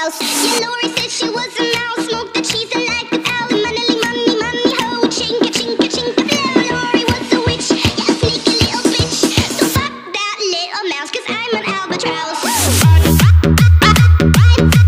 house. Yeah, Lori said she was a mouse. Smoked the cheese and like the owl. Money, money, money, ho. Chinka, chinka, chinka, blow. Lori was a witch. Yeah, a sneaky little bitch. So fuck that little mouse, 'cause I'm an albatross.